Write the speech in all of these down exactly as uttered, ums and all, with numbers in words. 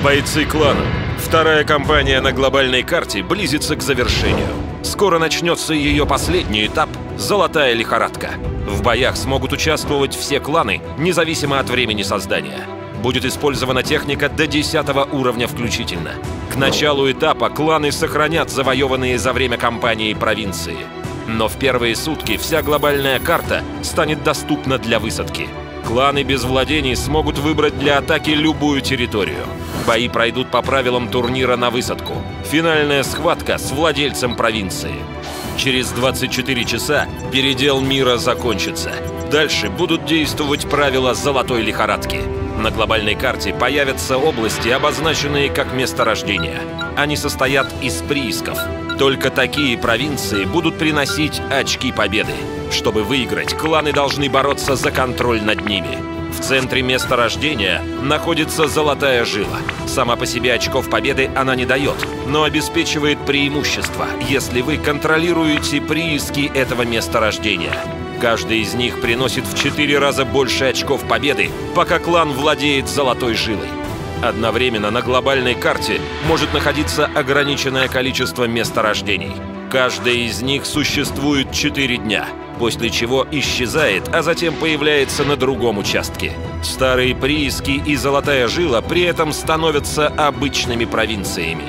Бойцы клана. Вторая кампания на глобальной карте близится к завершению. Скоро начнется ее последний этап — «Золотая лихорадка». В боях смогут участвовать все кланы, независимо от времени создания. Будет использована техника до десятого уровня включительно. К началу этапа кланы сохранят завоеванные за время кампании провинции. Но в первые сутки вся глобальная карта станет доступна для высадки. Кланы без владений смогут выбрать для атаки любую территорию. Бои пройдут по правилам турнира на высадку. Финальная схватка с владельцем провинции. Через двадцать четыре часа передел мира закончится. Дальше будут действовать правила золотой лихорадки. На глобальной карте появятся области, обозначенные как месторождения. Они состоят из приисков. Только такие провинции будут приносить очки победы. Чтобы выиграть, кланы должны бороться за контроль над ними. В центре месторождения находится золотая жила. Сама по себе очков победы она не дает, но обеспечивает преимущество, если вы контролируете прииски этого месторождения. Каждый из них приносит в четыре раза больше очков победы, пока клан владеет золотой жилой. Одновременно на глобальной карте может находиться ограниченное количество месторождений. Каждое из них существует четыре дня, после чего исчезает, а затем появляется на другом участке. Старые прииски и золотая жила при этом становятся обычными провинциями.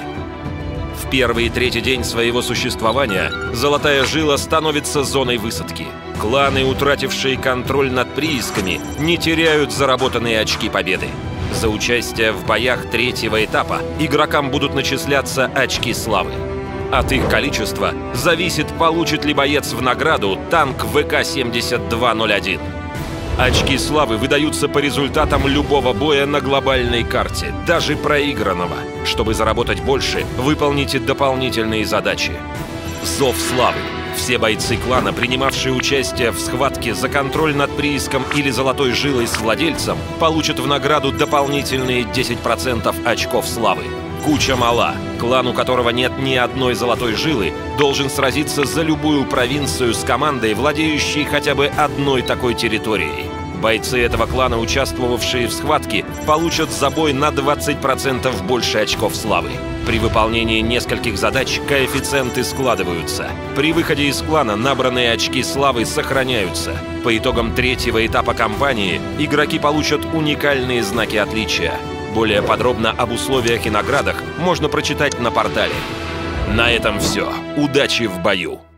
В первый и третий день своего существования золотая жила становится зоной высадки. Кланы, утратившие контроль над приисками, не теряют заработанные очки победы. За участие в боях третьего этапа игрокам будут начисляться очки славы. От их количества зависит, получит ли боец в награду танк вэ ка семьдесят два ноль один. Очки славы выдаются по результатам любого боя на глобальной карте, даже проигранного. Чтобы заработать больше, выполните дополнительные задачи. Зов славы. Все бойцы клана, принимавшие участие в схватке за контроль над прииском или золотой жилой с владельцем, получат в награду дополнительные десять процентов очков славы. Куча мала. Клан, у которого нет ни одной золотой жилы, должен сразиться за любую провинцию с командой, владеющей хотя бы одной такой территорией. Бойцы этого клана, участвовавшие в схватке, получат за бой на двадцать процентов больше очков славы. При выполнении нескольких задач коэффициенты складываются. При выходе из клана набранные очки славы сохраняются. По итогам третьего этапа кампании игроки получат уникальные знаки отличия. Более подробно об условиях и наградах можно прочитать на портале. На этом все. Удачи в бою!